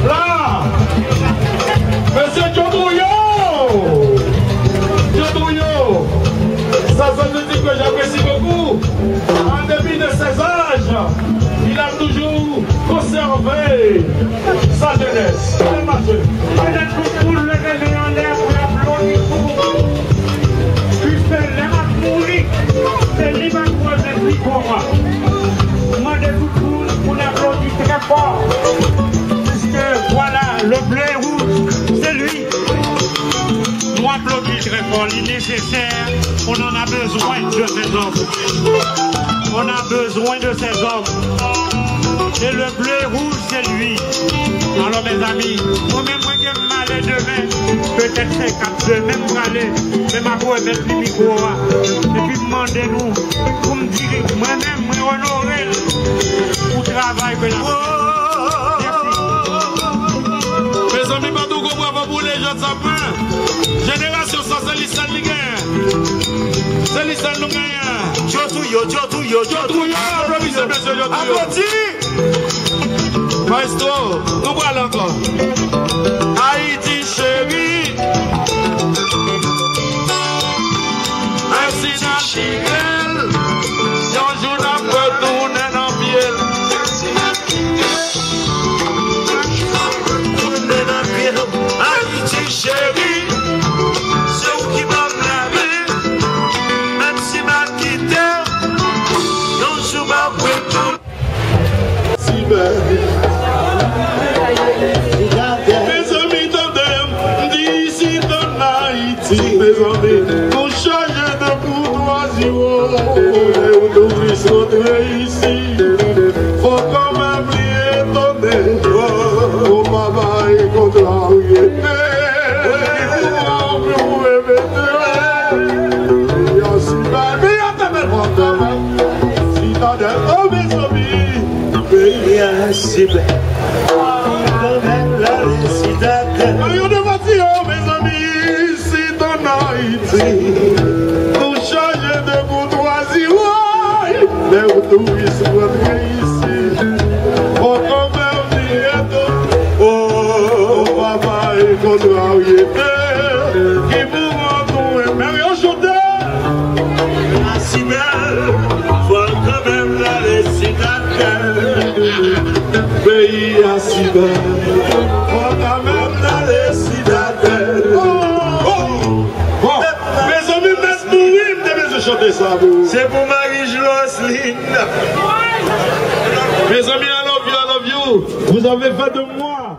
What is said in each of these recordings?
Là, monsieur Djobouyo, ça veut dire que j'apprécie beaucoup. En dépit de ses âges, il a toujours conservé sa jeunesse. Peut-être pour le réveiller en l'air pour l'applaudir pour puisque les matouris, c'est l'immaculé plus pour moi. Moi, de tout le monde, on applaudit très fort. Puisque voilà, le bleu et rouge, c'est lui. Nous applaudissons très fort. Il est nécessaire, on en a besoin de ces hommes. On a besoin de ces hommes. Et le bleu et rouge, c'est lui. Alors mes amis, moi-même, moi qui aime aller demain, peut-être c'est 4 même pour aller, même après mettre le micro, et puis demandez-nous, pour me dire, moi-même, moi honorer pour travail que la Merci. Mes amis, pas tout comprendre pour les gens de sa main. Génération sans c'est l'histoire de l'Igan. C'est l'histoire de l'Igan. Jotouyo. Applaudissez, monsieur Jotouyo. Maestro, nous voilà encore. Haïti chérie, merci naturel, si un jour n'a pas tourné dans miel. Haïti chérie, c'est où qui m'a blâmé, même si m'a quitté, un jour m'a pris. Si belle. Mes amis, pour changer de courtoisie, nous sont ici. Faut quand même lui étonner. Oh, maman est contrarié. Pour changer de courtoisie, ouais, mais où touristes rentrent ici, faut quand même dire oh, papa est contrarié, qui vous rend mais rien chanter. Si belle, faut quand même la laisser pays à si belle, faut quand même la laisser c'est pour Marie-Jocelyne. Mes amis, I love you. Vous avez fait de moi.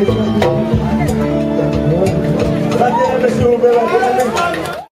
Yes, sir.